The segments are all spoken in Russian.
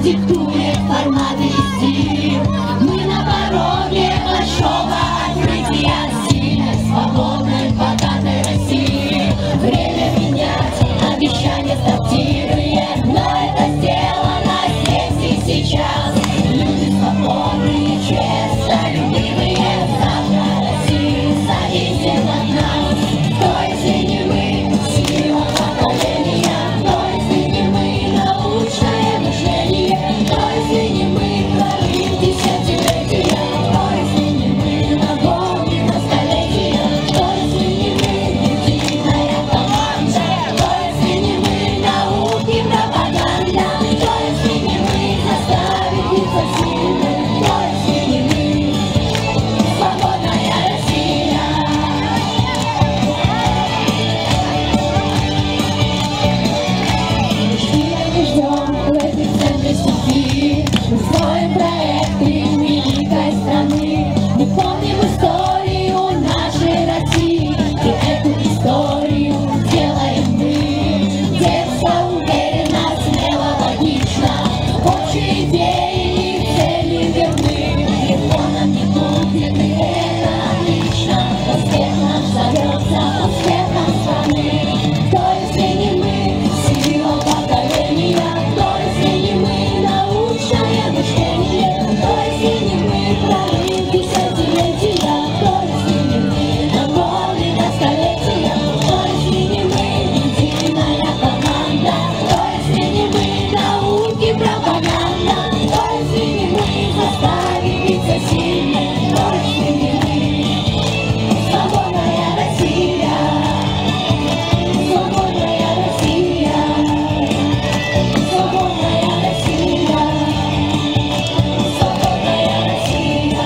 диктует формат и стиль. Мы на пороге большого открытия сильной, свободной, богатой России. Время менять, обещания стартивные, но это сделано здесь и сейчас. Люди свободные, честолюбивые, завтра России зависит от нас. Кто если не мы, сила поколения, кто если не мы, научное мышление, кто если не мы, творим десятилетия, кто если не мы, нагони на столетия, кто если не мы, единая команда, кто если не мы, науки, пропаганда, кто если не мы, заставить биться сильным, кто если не мы, свободная Россия. В эпицентре судьбы мы строим проект великой страны. Мы помним историю нашей России, и эту историю делаем мы. Детство уверенно, смело, логично, общие идеи и цели верны. Реформам не будет, и это отлично. Успех наш зовется успехом страны. Кто если не мы, сила поколения, кто если не мы, научное мышление, кто если не мы, прорыв десятилетия, кто если не мы, нагони на столетия, кто если не мы, единая команда, кто если не мы, науки, пропаганда, кто если не мы, заставить биться сильным, кто если не мы, свободная Россия. Свободная Россия, свободная Россия, свободная Россия.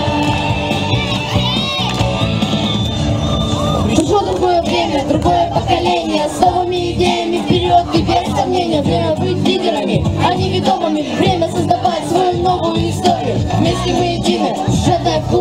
Пришло другое время, другое поколение, с новыми идеями вперед и без сомнения. Время быть лидерами, а не ведомыми. Время создавать свою новую историю. Вместе мы едины, сжатая в